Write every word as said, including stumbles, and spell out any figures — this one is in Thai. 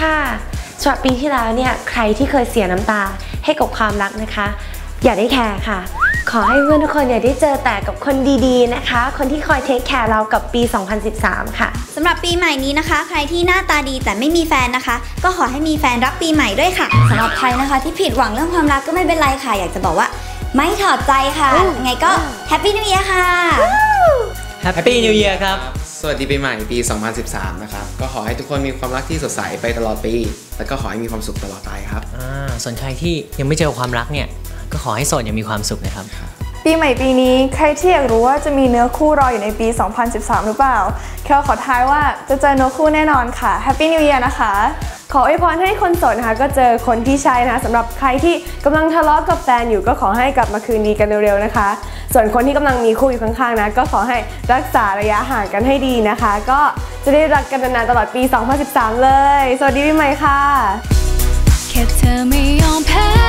ค่ะสำหรับปีที่แล้วเนี่ยใครที่เคยเสียน้ำตาให้กับความรักนะคะอย่าได้แคร์ค่ะขอให้เพื่อนทุกคนอย่าได้เจอแต่กับคนดีๆนะคะคนที่คอยเทคแคร์เรากับปีสองพันสิบสามค่ะสำหรับปีใหม่นี้นะคะใครที่หน้าตาดีแต่ไม่มีแฟนนะคะก็ขอให้มีแฟนรับปีใหม่ด้วยค่ะสำหรับใครนะคะที่ผิดหวังเรื่องความรักก็ไม่เป็นไรค่ะอยากจะบอกว่าไม่ถอดใจค่ะไงก็แฮปปี้นิวเยียร์ค่ะแฮปปี้นิวเยียร์ครับสวัสดีปีใหม่ปีสองพันสิบสามนะครับก็ขอให้ทุกคนมีความรักที่สดใสไปตลอดปีแล้วก็ขอให้มีความสุขตลอดไปครับอ่าส่วนใครที่ยังไม่เจอความรักเนี่ยก็ขอให้โสดยังมีความสุขนะครับปีใหม่ปีนี้ใครที่อยากรู้ว่าจะมีเนื้อคู่รออยู่ในปีสองพันสิบสามหรือเปล่าแค่ขอทายว่าจะเจอเนื้อคู่แน่นอนค่ะแฮปปี้นิวเยียร์นะคะขออวยพรให้คนโสดนะคะก็เจอคนที่ใช่นะคะสำหรับใครที่กำลังทะเลาะกับแฟนอยู่ก็ขอให้กลับมาคืนดีกันเร็วๆนะคะส่วนคนที่กำลังมีคู่อยู่ข้างๆนะก็ขอให้รักษาระยะห่างกันให้ดีนะคะก็จะได้รักกันนานๆตลอดปีสองพันสิบสามเลยสวัสดีปีใหม่ค่ะแค่เธอไม่ยอมแพ้